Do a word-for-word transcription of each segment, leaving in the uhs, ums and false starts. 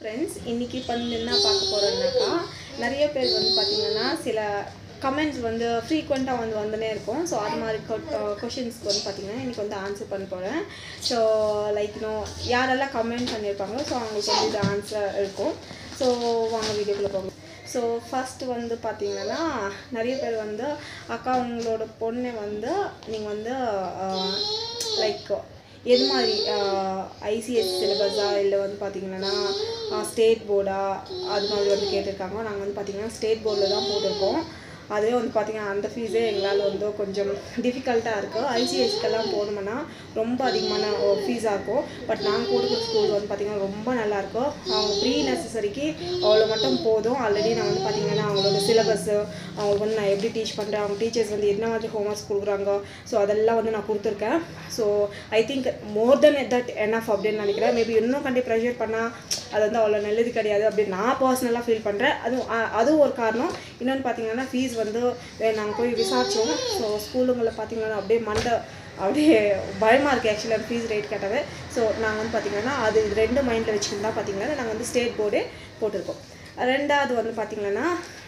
Friends, இன்றைக்கி வந்து என்ன பார்க்க போகிறோம்னாக்கா, நிறைய பேர் வந்து பார்த்திங்கன்னா சில கமெண்ட்ஸ் வந்து ஃப்ரீக்வெண்ட்டாக வந்து வந்துனே இருக்கும். ஸோ அது மாதிரி கொஷின்ஸ்க்கு வந்து பார்த்திங்கன்னா இன்றைக்கி வந்து ஆன்சர் பண்ண போகிறேன். ஸோ லைக் இன்னும் யாரெல்லாம் கமெண்ட் பண்ணியிருப்பாங்களோ ஸோ அவங்களுக்கு வந்து இது ஆன்சர் இருக்கும். ஸோ வாங்க வீடியோக்குள்ளே போங்க. ஸோ ஃபஸ்ட்டு வந்து பார்த்திங்கன்னா நிறைய பேர் வந்து அக்கா உங்களோட பொண்ணை வந்து நீங்கள் வந்து லைக் எது மாதிரி ஐசிஎஸ்சி சிலபஸா இல்லை வந்து பார்த்திங்கன்னா ஸ்டேட் போர்டா அது மாதிரி வந்து கேட்டிருக்காங்க. நாங்கள் வந்து பார்த்திங்கன்னா ஸ்டேட் போர்டில் தான் போட்டிருக்கோம். அதே வந்து பார்த்திங்கன்னா அந்த ஃபீஸே எங்களால் வந்து கொஞ்சம் டிஃபிகல்ட்டாக இருக்குது. ஐசிஎஸ்சிக்கெல்லாம் போகணும்னா ரொம்ப அதிகமான ஃபீஸாக இருக்கும். பட் நாங்கள் கொடுக்குற ஸ்கூல் வந்து பார்த்திங்கன்னா ரொம்ப நல்லாயிருக்கும். அவங்க ப்ரீ நெசசரிக்கு அவ்வளோ மட்டும் போதும். ஆல்ரெடி நான் வந்து பார்த்திங்கன்னா அவங்களோட சிலபஸ்ஸு அவங்களுக்கு வந்து நான் எப்படி டீச் பண்ணுறேன், அவங்க டீச்சர்ஸ் வந்து என்ன மாதிரி ஹோம் ஒர்க்ஸ் கொடுக்குறாங்க, ஸோ அதெல்லாம் வந்து நான் கொடுத்துருக்கேன். So I think more than that enough அப்படின்னு நினைக்கிறேன். மேபி இன்னும் கண்டி ப்ரெஷர் பண்ணால் அது வந்து அவ்வளோ நல்லது கிடையாது அப்படின்னு நான் பர்சனலாக ஃபீல் பண்ணுறேன். அதுவும் அதுவும் ஒரு காரணம். இன்னொன்று பார்த்திங்கன்னா ஃபீஸ் வந்து நாங்கள் போய் விசாரித்தோம். ஸோ ஸ்கூலுங்களில் பார்த்திங்கன்னா அப்படியே மண்டை அப்படியே பயமாக இருக்குது ஆக்சுவலாக அந்த ஃபீஸ் ரேட் கேட்டது. ஸோ நாங்கள் வந்து பார்த்திங்கன்னா அது ரெண்டு மைண்டில் வச்சுக்கிட்டு தான் பார்த்திங்கன்னா நாங்கள் வந்து ஸ்டேட் போர்டே போட்டிருக்கோம். ரெண்டாவது வந்து பார்த்திங்கன்னா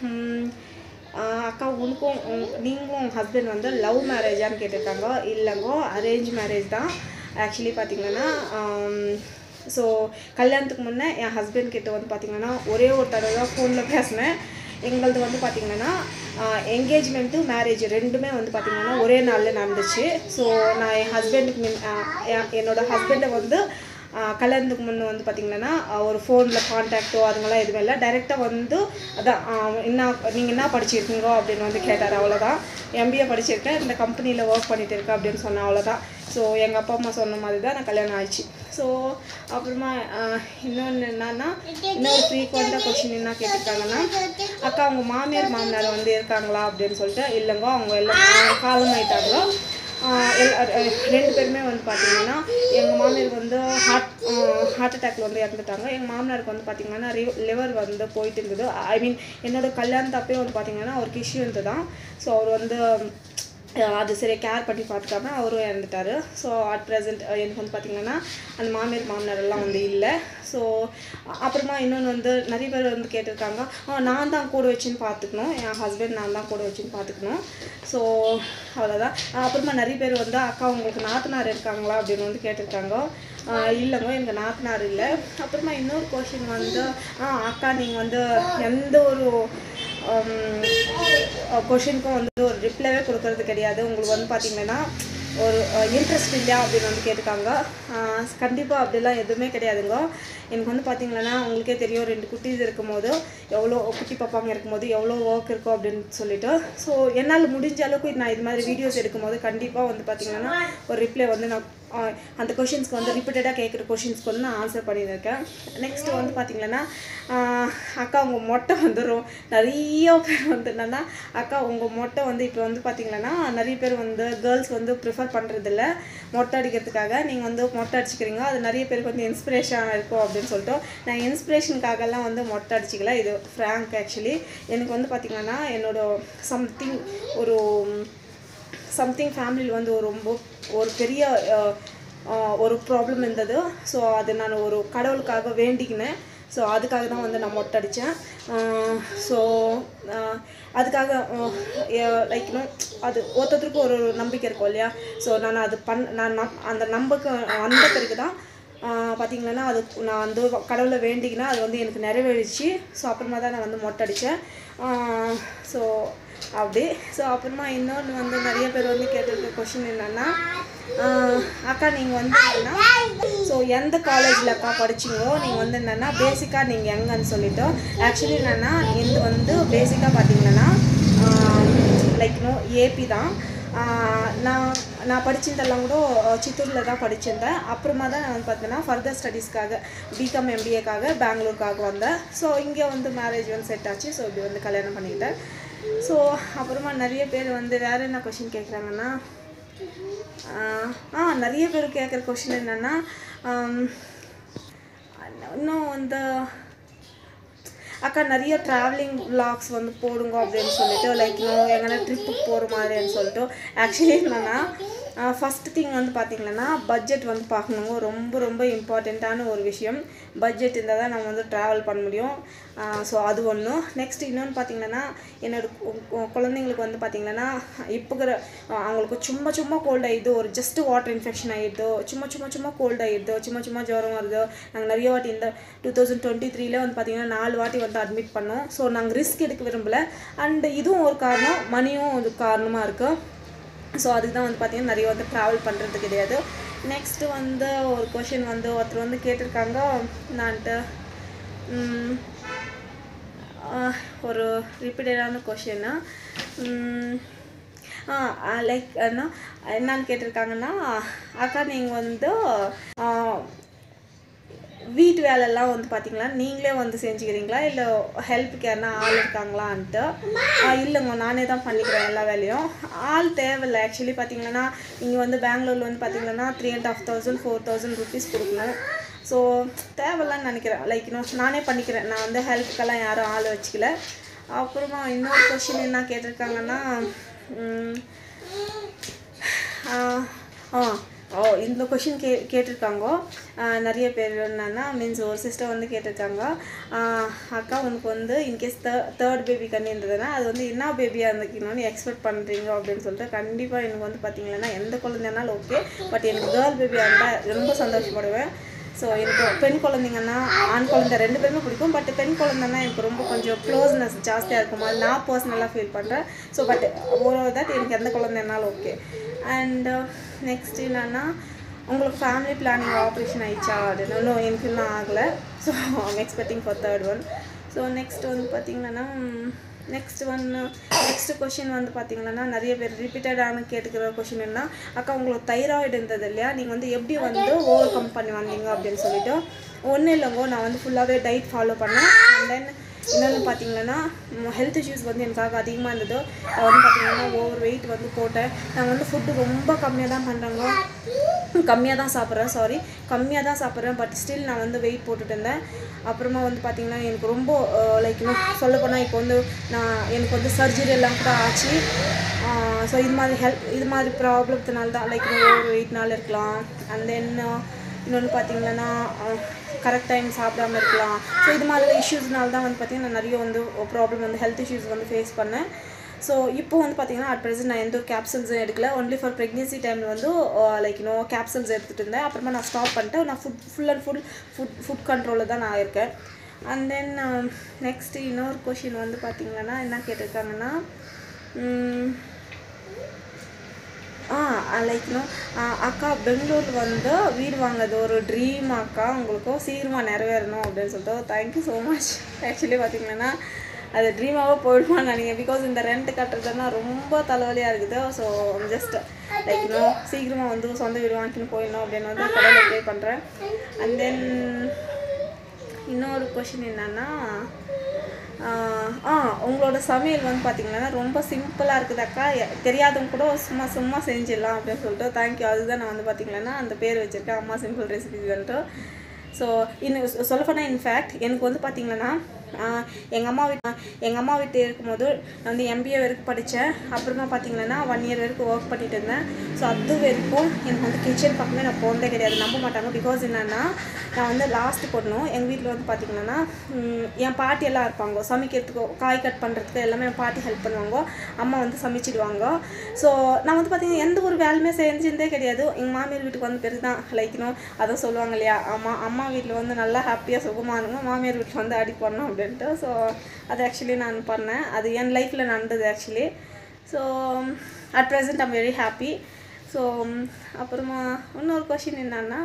அக்கா உனக்கும் நீங்களும் உங்கள் ஹஸ்பண்ட் வந்து லவ் மேரேஜான்னு கேட்டிருக்காங்க. இல்லைங்கோ அரேஞ்ச் மேரேஜ் தான் ஆக்சுவலி பார்த்திங்கன்னா. ஸோ கல்யாணத்துக்கு முன்னே என் ஹஸ்பண்ட் கிட்ட வந்து பார்த்திங்கன்னா ஒரே ஒரு தடவை தான் ஃபோனில் பேசினேன். எங்களது வந்து பார்த்திங்கன்னா என்கேஜ்மெண்ட்டு மேரேஜ் ரெண்டுமே வந்து பார்த்திங்கன்னா ஒரே நாளில் நடந்துச்சு. ஸோ நான் என் ஹஸ்பண்டுக்கு முன் என்னோடய ஹஸ்பண்டை வந்து கல்யாணத்துக்கு முன்னே வந்து பார்த்திங்கன்னா ஒரு ஃபோனில் கான்டாக்டோ அதுங்கெல்லாம் எதுவுமே இல்லை. டைரெக்டாக வந்து அதான் என்ன நீங்கள் என்ன படிச்சிருக்கீங்கோ அப்படின்னு வந்து கேட்டார். அவ்வளோதான். எம்பிஏ படிச்சிருக்கேன், இந்த கம்பெனியில் ஒர்க் பண்ணிகிட்டு இருக்கேன் அப்படின்னு சொன்னேன். அவ்வளோதான். ஸோ எங்கள் அப்பா அம்மா சொன்ன மாதிரி தான் நான் கல்யாணம் ஆயிடுச்சு. ஸோ அப்புறமா இன்னொன்று என்னன்னா இன்னொரு ஃப்ரீக்வெண்ட்டாக கொஷின் என்ன கேட்டிருக்காங்கன்னா அக்கா அவங்க மாமியார் மாமனார் வந்து இருக்காங்களா அப்படின்னு சொல்லிட்டு. இல்லைங்கோ அவங்க எல்லாம் காலமாயிட்டாங்களோ. எல் ரெண்டு பேருமே வந்து பார்த்திங்கன்னா எங்கள் மாமியாருக்கு வந்து ஹார்ட் ஹார்ட் அட்டாக்ல வந்து இறந்துட்டாங்க. எங்கள் மாமனாருக்கு வந்து பார்த்திங்கன்னா லிவர் வந்து போயிட்டு இருக்குது. ஐ மீன் என்னோடய கல்யாணத்தப்பே வந்து பார்த்திங்கன்னா அவருக்கு இஷ்யூ இருந்து தான். ஸோ அவர் வந்து அது சரி கேர் பண்ணி பார்த்துக்காம அவரும் இறந்துட்டார். ஸோ அட் ப்ரெசென்ட் எனக்கு வந்து பார்த்திங்கன்னா அந்த மாமியார் மாமனார் எல்லாம் வந்து இல்லை. ஸோ அப்புறமா இன்னொன்று வந்து நிறைய பேர் வந்து கேட்டிருக்காங்க நான் தான் கூட வச்சுன்னு பார்த்துக்கணும், என் ஹஸ்பண்ட் நான் தான் கூட வச்சுன்னு பார்த்துக்கணும். ஸோ அவ்வளோதான். அப்புறமா நிறைய பேர் வந்து அக்கா உங்களுக்கு நாத்தனார் இருக்காங்களா அப்படின்னு வந்து கேட்டிருக்காங்க. இல்லைங்க எனக்கு நாத்தனார் இல்லை. அப்புறமா இன்னொரு கொஷின் வந்து அக்கா நீங்கள் வந்து எந்த ஒரு கொஷினுக்கும் வந்து ஒரு ரிப்ளைவே கொடுக்கறது கிடையாது, உங்களுக்கு வந்து பார்த்திங்கன்னா ஒரு இன்ட்ரெஸ்ட் இல்லையா அப்படின்னு வந்து கேட்டிருக்காங்க. கண்டிப்பாக அப்படிலாம் எதுவுமே கிடையாதுங்க. எனக்கு வந்து பார்த்திங்கன்னா உங்களுக்கே தெரியும் ரெண்டு குட்டீஸ் இருக்கும் போது எவ்வளோ குட்டி பாப்பாங்க இருக்கும்போது எவ்வளோ ஒர்க் இருக்கும் அப்படின்னு சொல்லிட்டு. ஸோ என்னால் முடிஞ்ச அளவுக்கு நான் இது மாதிரி வீடியோஸ் எடுக்கும்போது கண்டிப்பாக வந்து பார்த்திங்கன்னா ஒரு ரிப்ளை வந்து நான் அந்த கொஷின்ஸ்க்கு வந்து ரிப்பீட்டடாக கேட்குற கொஷின்ஸ்க்கு வந்து நான் ஆன்சர் பண்ணியிருக்கேன். நெக்ஸ்ட்டு வந்து பார்த்திங்கன்னா அக்கா உங்கள் மொட்டை வந்துடும். நிறைய பேர் வந்து என்னென்னா அக்கா உங்கள் மொட்டை வந்து இப்போ வந்து பார்த்திங்கன்னா நிறைய பேர் வந்து கேர்ள்ஸ் வந்து ப்ரிஃபர் பண்ணுறதில்ல மொட்டை அடிக்கிறதுக்காக. நீங்கள் வந்து மொட்டை அடிச்சுக்கிறீங்க, அது நிறைய பேருக்கு வந்து இன்ஸ்பிரேஷனாக இருக்கும் அப்படின்னு சொல்லிட்டு நான் இன்ஸ்பிரேஷனுக்காகலாம் வந்து மொட்டை அடிச்சிக்கல. இது ஃப்ராங்க். ஆக்சுவலி எனக்கு வந்து பார்த்திங்கன்னா என்னோட சம்திங் ஒரு சம்திங் ஃபேமிலியில் வந்து ஒரு ரொம்ப ஒரு பெரிய ஒரு ப்ராப்ளம் இருந்தது. ஸோ அது நான் ஒரு கடவுளுக்காக வேண்டிக்கினேன். ஸோ அதுக்காக தான் வந்து நான் மொட்டை அடித்தேன். ஸோ அதுக்காக லைக் இன்னும் அது ஒருத்தருக்கு ஒரு நம்பிக்கை இருக்கும் இல்லையா. ஸோ நான் அது பண் நான் அந்த நம்பிக்கை வந்த பிறகு தான் பார்த்திங்கன்னா அது நான் வந்து கடவுளை வேண்டிக்கினா அது வந்து எனக்கு நிறைவேறிச்சு. ஸோ அப்புறமா தான் நான் வந்து மொட்டை அடித்தேன். ஸோ அப்படி. ஸோ அப்புறமா இன்னொன்று வந்து நிறைய பேர் வந்து கேட்டிருக்க கொஷின் என்னென்னா அக்கா நீங்கள் வந்து என்னென்னா ஸோ எந்த காலேஜில் அக்கா படிச்சிங்களோ நீங்கள் வந்து என்னென்னா பேசிக்காக நீங்கள் எங்கன்னு சொல்லிவிட்டு. ஆக்சுவலி என்னென்னா இது வந்து பேசிக்காக பார்த்திங்கன்னா லைக் நோ ஏபி தான். நான் நான் படிச்சிருந்தெல்லாம் கூட சித்தூரில் தான் படிச்சிருந்தேன். அப்புறமா தான் நான் வந்து பார்த்தீங்கன்னா ஃபர்தர் ஸ்டடீஸ்க்காக பிகாம் எம்பிஏக்காக பெங்களூருக்காக வந்தேன். ஸோ இங்கே வந்து மேரேஜ் வந்து செட் ஆச்சு. ஸோ இப்படி வந்து கல்யாணம் பண்ணிக்கிட்டேன். ஸோ அப்புறமா நிறைய பேர் வந்து வேறு என்ன கொஷின் கேட்குறாங்கன்னா ஆ நிறைய பேர் கேட்குற கொஷின் என்னென்னா இன்னும் வந்து அக்கா நிறைய ட்ராவலிங் விளாக்ஸ் வந்து போடுங்க அப்படின்னு சொல்லிட்டு லைக் இன்னும் எங்கன்னா ட்ரிப்புக்கு போகிற மாதிரின்னு சொல்லிட்டு. ஆக்சுவலி என்னென்னா ஃபஸ்ட்டு திங் வந்து பார்த்திங்கன்னா பட்ஜெட் வந்து பார்க்கணுங்க. ரொம்ப ரொம்ப இம்பார்ட்டண்ட்டான ஒரு விஷயம். பட்ஜெட் இருந்தால் தான் நம்ம வந்து ட்ராவல் பண்ண முடியும். ஸோ அது ஒன்று. நெக்ஸ்ட் இன்னொன்று பார்த்திங்கன்னா என்னோட குழந்தைங்களுக்கு வந்து பார்த்திங்கன்னா இப்போ அவங்களுக்கு சும்மா சும்மா கோல்ட் ஆகிடுது, ஒரு ஜஸ்ட் வாட்டர் இன்ஃபெக்ஷன் ஆகிடுதோ, சும்மா சும்மா சும்மா கோல்ட் ஆகிடுதோ, சும்மா சும்மா ஜுரம் வருதோ. நாங்கள் நிறைய வாட்டி இந்த டூ தௌசண்ட் டுவெண்ட்டி த்ரீல வந்து பார்த்திங்கன்னா நாலு வாட்டி வந்து அட்மிட் பண்ணோம். ஸோ நாங்கள் ரிஸ்க் எடுக்க விரும்பலை. அண்ட் இதுவும் ஒரு காரணம், மணியும் ஒரு காரணமாக இருக்குது. ஸோ அதுக்கு தான் வந்து பார்த்திங்கன்னா நிறைய வந்து ட்ராவல் பண்ணுறது கிடையாது. நெக்ஸ்ட்டு வந்து ஒரு கொஷின் வந்து ஒருத்தர் வந்து கேட்டிருக்காங்க, நான்ட்டு ஒரு ரிப்பீட்டடான கொஷின்னு லைக் என்ன என்னான்னு கேட்டிருக்காங்கன்னா, அக்கா நீங்கள் வந்து வீட்டு வேலையெல்லாம் வந்து பார்த்திங்களா நீங்களே வந்து செஞ்சுக்கிறீங்களா, இல்லை ஹெல்ப்புக்கு யாருன்னா ஆள் இருக்காங்களான்ட்டு. இல்லைங்க, நானே தான் பண்ணிக்கிறேன் எல்லா வேலையும். ஆள் தேவையில்லை. ஆக்சுவலி பார்த்திங்கன்னா இங்கே வந்து பெங்களூரில் வந்து பார்த்திங்கன்னா three and half thousand four thousand rupees கொடுக்கணும். ஸோ தேவையில்லான்னு நினைக்கிறேன். லைக் இன்னும் நானே பண்ணிக்கிறேன். நான் வந்து ஹெல்ப்புக்கெல்லாம் யாரும் ஆள் வச்சுக்கல. அப்புறமா இன்னொரு கொஷின் என்ன கேட்டிருக்காங்கன்னா, ஆ ஓ இந்த கொஷின் கே கேட்டிருக்காங்க நிறைய பேர். என்னன்னா மீன்ஸ் ஒரு சிஸ்டர் வந்து கேட்டிருக்காங்க, அக்கா உனக்கு வந்து இன்கேஸ் த தேர்ட் பேபி கண்ணி இருந்ததுன்னா அது வந்து என்ன பேபியாக இருந்துக்கணும்னு எக்ஸ்பெக்ட் பண்ணுறீங்க அப்படின்னு சொல்லிட்டு. கண்டிப்பாக எனக்கு வந்து பார்த்திங்கன்னா எந்த குழந்தைனாலும் ஓகே, பட் எனக்கு கேர்ள் பேபியாக இருந்தால் ரொம்ப சந்தோஷப்படுவேன். ஸோ எனக்கு பெண் குழந்தைங்கன்னா ஆண் குழந்தை ரெண்டு பேருமே பிடிக்கும். பட் பெண் குழந்தைன்னா எனக்கு ரொம்ப கொஞ்சம் க்ளோஸ்னஸ் ஜாஸ்தியாக இருக்கும். அது நான் பர்சனலாக ஃபீல் பண்ணுறேன். ஸோ பட் ஓவர் தட் எனக்கு எந்த குழந்தைனாலும் ஓகே. அண்ட் நெக்ஸ்ட் என்னன்னா, உங்களுக்கு ஃபேமிலி பிளானிங் ஆப்ரேஷன் ஆயிடுச்சா அப்படின்னு. இன்னும் எனக்கு இன்னும் ஆகலை. So I'm expecting for third one. So next வந்து பார்த்திங்கன்னா நெக்ஸ்ட் ஒன் நெக்ஸ்ட் கொஷின் வந்து பார்த்திங்கன்னா நிறைய பேர் ரிப்பீட்டடான கேட்டுக்கிற கொஷின் என்ன, அக்கா உங்களுக்கு தைராய்டு இருந்தது இல்லையா, நீங்கள் வந்து எப்படி வந்து ஓவர் கம் பண்ணி வந்தீங்க அப்படின்னு சொல்லிட்டு. ஒன்றும் இல்லைங்கோ, நான் வந்து ஃபுல்லாகவே டயட் ஃபாலோ பண்ணேன். அண்ட் தென் இன்னொன்று பார்த்திங்கன்னா ஹெல்த் இஷ்யூஸ் வந்து எனக்காக அதிகமாக இருந்தது. நான் வந்து பார்த்திங்கன்னா ஓவர் வெயிட் வந்து போட்டேன். நான் வந்து ஃபுட்டு ரொம்ப கம்மியாக தான் பண்ணுறேங்க, கம்மியாக தான் சாப்பிட்றேன் சாரி கம்மியாக தான் சாப்பிட்றேன் பட் ஸ்டில் நான் வந்து வெயிட் போட்டுட்டு இருந்தேன். அப்புறமா வந்து பார்த்திங்கன்னா எனக்கு ரொம்ப லைக் இன்னும் சொல்லப்போனால் இப்போ வந்து நான் எனக்கு வந்து சர்ஜரி எல்லாம் கூட ஆச்சு. ஸோ இது மாதிரி ஹெல்ப் இது மாதிரி ப்ராப்ளத்தினால தான் லைக் ஓவர் வெயிட்னால இருக்கலாம். அண்ட் தென் இன்னொன்று பார்த்திங்கன்னா கரெக்ட் டைம் சாப்பிடாமல் இருக்கலாம். ஸோ இது மாதிரி இஷ்யூஸ்னால தான் வந்து பார்த்திங்கன்னா நான் நிறைய வந்து ப்ராப்ளம் வந்து ஹெல்த் இஷ்யூஸ் வந்து ஃபேஸ் பண்ணேன். ஸோ இப்போ வந்து பார்த்திங்கன்னா அட் ப்ரெசென்ட் நான் எந்த கேப்சூல்ஸும் எடுக்கல. ஒன்லி ஃபார் ப்ரெக்னென்சி டைமில் வந்து லைக் இன்னும் கேப்சூல்ஸ் எடுத்துகிட்டு இருந்தேன். அப்புறமா நான் ஸ்டாப் பண்ணிட்டேன். நான் food full and full food food கண்ட்ரோலில் தான் நான் இருக்கேன். அண்ட் தென் நெக்ஸ்ட்டு இன்னொரு கொஷின் வந்து பார்த்திங்கன்னா என்ன கேட்டிருக்காங்கன்னா, ஆ லைக் இன்னும் அக்கா பெங்களூர் வந்து வீடு வாங்குறது ஒரு ட்ரீம் அக்கா, உங்களுக்கும் சீக்கிரமாக நிறைவேறணும் அப்படின்னு சொல்லிட்டு. Thank you so much. ஆக்சுவலி பார்த்திங்கன்னா அது ட்ரீமாகவே போயிடுமான்னு நினைக்கிறேன். பிகாஸ் இந்த ரெண்ட் கட்டுறதுன்னா ரொம்ப தலைவலியாக இருக்குது. ஸோ ஜஸ்ட் லைக் இன்னும் சீக்கிரமாக வந்து சொந்த வீடு வாங்கின்னு போயிடணும் அப்படின்னு வந்து கடவுளை ப்ரே பண்ணுறேன். அண்ட் தென் இன்னொரு கொஷின் என்னன்னா, ஆ உங்களோட சமையல் வந்து பார்த்திங்கன்னா ரொம்ப சிம்பிளாக இருக்குது அக்கா, தெரியாதவங்க கூட சும்மா சும்மா செஞ்சிடலாம் அப்படின்னு சொல்லிட்டு. தேங்க்யூ. அதுதான் நான் வந்து பார்த்திங்கன்னா அந்த பேர் வச்சுருக்கேன், அம்மா சிம்பிள் ரெசிபிஸ்ன்ட்டு. ஸோ இன்னும் சொல்லப்போனால் இன்ஃபேக்ட் எனக்கு வந்து பார்த்திங்கன்னா எங்கள் அம்மா வீட்டு எங்கள் அம்மா வீட்டு இருக்கும்போது நான் வந்து எம்பிஏ வரைக்கும் படித்தேன். அப்புறமா பார்த்திங்கன்னா ஒன் இயர் வரைக்கும் ஒர்க் பண்ணிட்டு இருந்தேன். ஸோ அது வரைக்கும் எனக்கு வந்து கிச்சன் பக்கமே நான் போனதே கிடையாது. நம்ப மாட்டாங்க. பிகாஸ் என்னென்னா நான் வந்து லாஸ்ட்டு போடணும். எங்கள் வீட்டில் வந்து பார்த்திங்கன்னா என் பாட்டியெல்லாம் இருப்பாங்க, சமைக்கிறதுக்கு காய் கட் பண்ணுறதுக்கு எல்லாமே என் பாட்டி ஹெல்ப் பண்ணுவாங்க. அம்மா வந்து சமைச்சிடுவாங்க. ஸோ நான் வந்து பார்த்திங்கன்னா எந்த ஒரு வேலையுமே செஞ்சுருந்தே கிடையாது. எங்கள் மாமியார் வீட்டுக்கு வந்து பெருசு தான் லைக்கணும். அதை சொல்லுவாங்க இல்லையா, அம்மா அம்மா வீட்டில் வந்து நல்லா ஹாப்பியாக சுகமாக இருங்க, மாமியார் வீட்டில் வந்து அடி பண்ணணும் அப்படின்ட்டு. ஸோ அது ஆக்சுவலி நான் பண்ணேன். அது என் லைஃப்பில் நடந்தது actually. So at present I'm very happy. So அப்புறமா இன்னொரு கொஷின் என்னன்னா,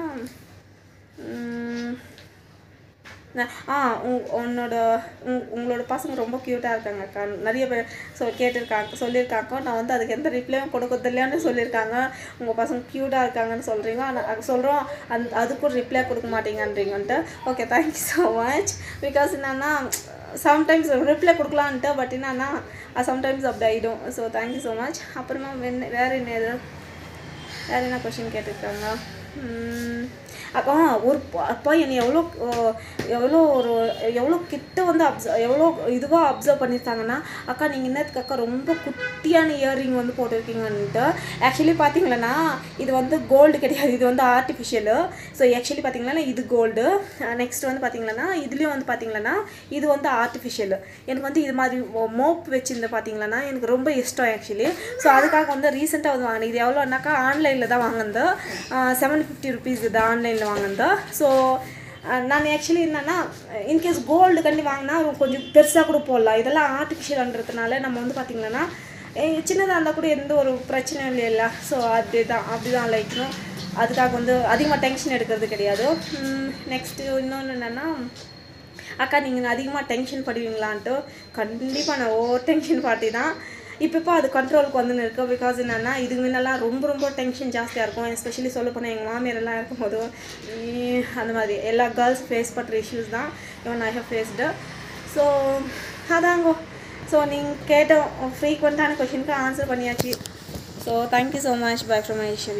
ஆ உங் உன்னோட உங் உங்களோட பசங்க ரொம்ப க்யூட்டாக இருக்காங்க அக்கா, நிறைய பேர் ஸோ கேட்டிருக்காங்க சொல்லியிருக்காங்க. நான் வந்து அதுக்கு எந்த ரிப்ளையும் கொடுக்கறது இல்லையான்னு சொல்லியிருக்காங்க. உங்கள் பசங்க க்யூட்டாக இருக்காங்கன்னு சொல்கிறீங்க, ஆனால் சொல்கிறோம் அந் அதுக்கும் ரிப்ளை கொடுக்க மாட்டேங்கன்றீங்கன்ட்டு. Okay, thank you so much. Because என்னன்னா சம்டைம்ஸ் ரிப்ளை கொடுக்கலான்ட்டு, பட் என்னன்னா சம்டைம்ஸ் அப்படி ஆகிடும். So thank you so much. அப்புறமா வென் வேறு என்ன வேறு என்ன கொஷின் கேட்டிருக்காங்க, அப்போ ஒரு அப்பா என்னை எவ்வளோ எவ்வளோ ஒரு எவ்வளோ கிட்ட வந்து அப்சர்வ் எவ்வளோ இதுவாக அப்சர்வ் பண்ணியிருக்காங்கன்னா, அக்கா நீங்கள் என்னத்துக்கு அக்கா ரொம்ப குட்டியான இயர்ரிங் வந்து போட்டிருக்கீங்கன்ட்டு. ஆக்சுவலி பார்த்தீங்களன்னா இது வந்து கோல்டு கிடையாது, இது வந்து ஆர்டிஃபிஷியலு. ஸோ ஆக்சுவலி பார்த்தீங்கன்னா இது கோல்டு. நெக்ஸ்ட் வந்து பார்த்தீங்கன்னா இதுலேயும் வந்து பார்த்தீங்கன்னா இது வந்து ஆர்டிஃபிஷியலு. எனக்கு வந்து இது மாதிரி மோப் வச்சுருந்து பார்த்தீங்கன்னா எனக்கு ரொம்ப இஷ்டம் ஆக்சுவலி. ஸோ அதுக்காக வந்து ரீசெண்டாக வந்து வாங்கினேன். இது எவ்வளோனாக்கா ஆன்லைனில் தான் வாங்கினது, செவன் ஃபிஃப்டி ருபீஸ் இது ஆன்லைனில் வாங்கினது. ஸோ நான் ஆக்சுவலி என்னென்னா இன்கேஸ் கோல்டு கண்டி வாங்கினா கொஞ்சம் பெருசாக கூட போடலாம். இதெல்லாம் ஆர்டிஃபிஷியல்ன்றதுனால நம்ம வந்து பார்த்திங்கன்னா சின்னதாக இருந்தால் கூட எந்த ஒரு பிரச்சனையும் இல்லைல்ல. ஸோ அப்படி தான் அப்படி தான் லைக்கணும். அதுக்காக வந்து அதிகமாக டென்ஷன் எடுக்கிறது கிடையாது. நெக்ஸ்ட்டு இன்னொன்று என்னென்னா, அக்கா நீங்கள் அதிகமாக டென்ஷன் படுவீங்களான்ட்டு. கண்டிப்பாக நான் ஓவர் டென்ஷன் பார்ட்டி தான். இப்போ அது கண்ட்ரோலுக்கு வந்துன்னு இருக்குது. பிகாஸ் என்னென்னா இதுக்கு முன்னெல்லாம் ரொம்ப ரொம்ப டென்ஷன் ஜாஸ்தியாக இருக்கும். எஸ்பெஷலி சொல்ல போனால் எங்கள் மாமியாரெல்லாம் இருக்கும்போது அந்த மாதிரி எல்லா கேர்ள்ஸ் ஃபேஸ் பண்ணுற இஷ்யூஸ் தான் இவன் ஐ ஹவ் ஃபேஸ்டு. ஸோ அதாங்கோ. ஸோ நீங்கள் கேட்ட ஃப்ரீக்வெண்ட்டான கொஷினுக்கு ஆன்சர் பண்ணியாச்சு. So thank you so much. Bye from Ishari.